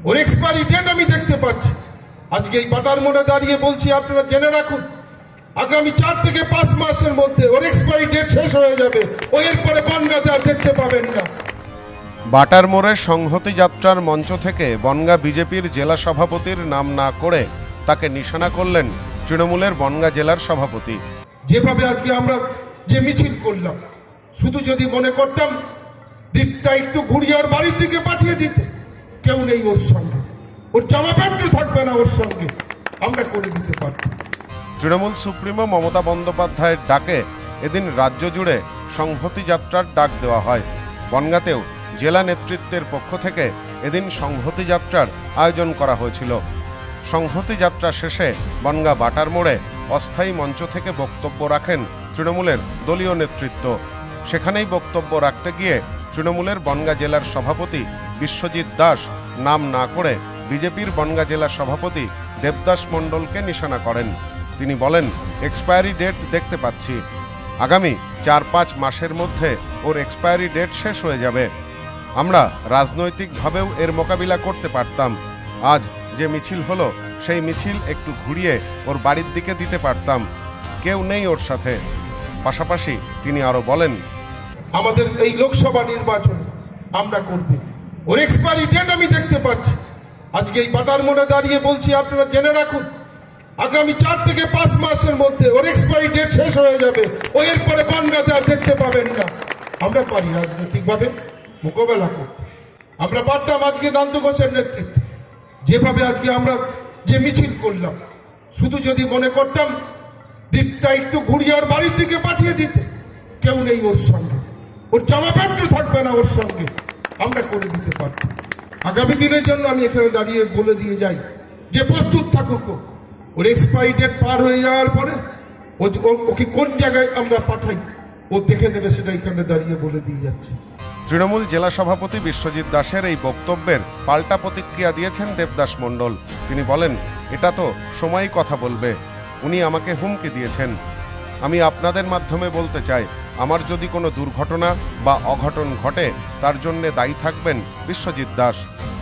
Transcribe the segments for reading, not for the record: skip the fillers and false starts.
ওর expiry date আমি দেখতে পাচ্ছি। আজকে এই বাটার মোড়ে দাঁড়িয়ে বলছি, আপনারা জেনে রাখুন, আগামী 4 থেকে 5 মাসের মধ্যে ওর এক্সপায়ারি ডেট শেষ হয়ে যাবে। ও এরপরে বনগাঁতে আর দেখতে পাবেন না। বাটার মোড়ের সংহতি যাত্রার মঞ্চ থেকে বনগাঁ বিজেপির জেলা সভাপতির নাম না করে তাকে নিশানা করলেন তৃণমূলের বনগাঁ জেলার সভাপতি। যেভাবে আজকে আমরা যে মিছিল করলাম, শুধু যদি মনে করতাম দীপটা একটু ঘুরিয়ে ওর বাড়ির দিকে পাঠিয়ে দিতে, কেউ নেই ওর সঙ্গে, ওর জামা প্যান্টও থাকবে না ওর সঙ্গে, আমরা করে দিতে পারতাম। তৃণমূল সুপ্রিমো মমতা বন্দ্যোপাধ্যায়ের ডাকে এদিন রাজ্য জুড়ে সংহতি যাত্রার ডাক দেওয়া হয়। বনগাঁতেও জেলা নেতৃত্বের পক্ষ থেকে এদিন সংহতি যাত্রার আয়োজন করা হয়েছিল। সংহতি যাত্রা শেষে বনগাঁ বাটার মোড়ে অস্থায়ী মঞ্চ থেকে বক্তব্য রাখেন তৃণমূলের দলীয় নেতৃত্ব। সেখানেই বক্তব্য রাখতে গিয়ে তৃণমূলের বনগাঁ জেলার সভাপতি বিশ্বজিৎ দাস নাম না করে বিজেপির বনগাঁ জেলা সভাপতি দেবদাস মণ্ডলকে নিশানা করেন। তিনি বলেন, এক্সপায়ারি ডেট দেখতে পাচ্ছি, আগামী 4-5 মাসের মধ্যে ওর এক্সপায়ারি ডেট শেষ হয়ে যাবে। আমরা রাজনৈতিকভাবেও এর মোকাবিলা করতে পারতাম। আজ যে মিছিল হলো, সেই মিছিল একটু ঘুরিয়ে ওর বাড়ির দিকে দিতে পারতাম, কেউ নেই ওর সাথে। পাশাপাশি তিনি আরো বলেন, আমাদের এই লোকসভা নির্বাচন আমরা করব, ওর এক্সপায়ারি ডেট আমি দেখতে পাচ্ছি। আজকে এই বাটার মোড়ে দাঁড়িয়ে বলছি, আপনারা জেনে রাখুন, আগামী 4 থেকে 5 মাসের মধ্যে ওর এক্সপায়ারি ডেট শেষ হয়ে যাবে। ও এরপরে বনগাঁতে আর দেখতে পাবেন না। আমরা পারি রাজনৈতিকভাবে মোকাবেলা করতে। আমরা পারতাম আজকে নন্দ ঘোষের নেতৃত্বে, যেভাবে আজকে আমরা যে মিছিল করলাম, শুধু যদি মনে করতাম দীপটা একটু ঘুরিয়ে ওর বাড়ির দিকে পাঠিয়ে দিতে, কেউ নেই ওর সঙ্গে, ওর জামা প্যান্টও থাকবে না ওর সঙ্গে, আমরা করে দিতে পারতাম। আগামী দিনের জন্য আমি এখানে দাঁড়িয়ে বলে দিয়ে যাই যে প্রস্তুত থাকুক। ওর এক্সপায়ারি ডেট পার হয়ে যাওয়ার পরে ওকে কোন জায়গায় আমরা পাঠাই, ও দেখে নেবে, সেটা এখানে দাঁড়িয়ে বলে দিয়ে যাচ্ছে। তৃণমূল জেলা সভাপতি বিশ্বজিৎ দাসের এই বক্তব্যের পাল্টা প্রতিক্রিয়া দিয়েছেন দেবদাস মণ্ডল। তিনি বলেন, এটা তো সময়ই কথা বলবে। উনি আমাকে হুমকি দিয়েছেন। আমি আপনাদের মাধ্যমে বলতে চাই, আমার যদি কোনো দুর্ঘটনা বা অঘটন ঘটে, তার জন্য দায়ী থাকবেন বিশ্বজিৎ দাস।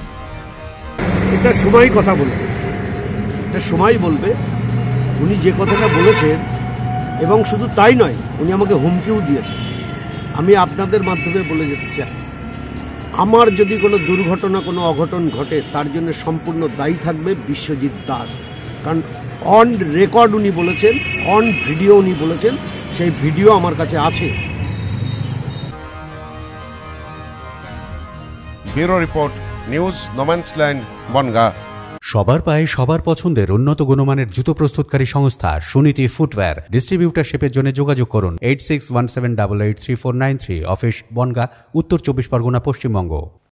এটা সময় কথা বলবে, এটা সময় বলবে। উনি যে কথাটা বলেছেন, এবং শুধু তাই নয়, উনি আমাকে হুমকিও দিয়েছেন। আমি আপনাদের মাধ্যমে বলে যেতে চাই, আমার যদি কোনো দুর্ঘটনা, কোনো অঘটন ঘটে, তার জন্য সম্পূর্ণ দায়ী থাকবে বিশ্বজিৎ দাস। কারণ অন রেকর্ড উনি বলেছেন, অন ভিডিও উনি বলেছেন, সেই ভিডিও আমার কাছে আছে। Bureau report, news no man's land, Bongaon. সবার পায়ে সবার পছন্দের উন্নত গুণমানের জুতো প্রস্তুতকারী সংস্থা সুনীতি ফুটওয়্যার। ডিস্ট্রিবিউটারশিপের জন্য যোগাযোগ করুন 8617883493। অফিস বনগাঁ, উত্তর 24 পরগনা, পশ্চিমবঙ্গ।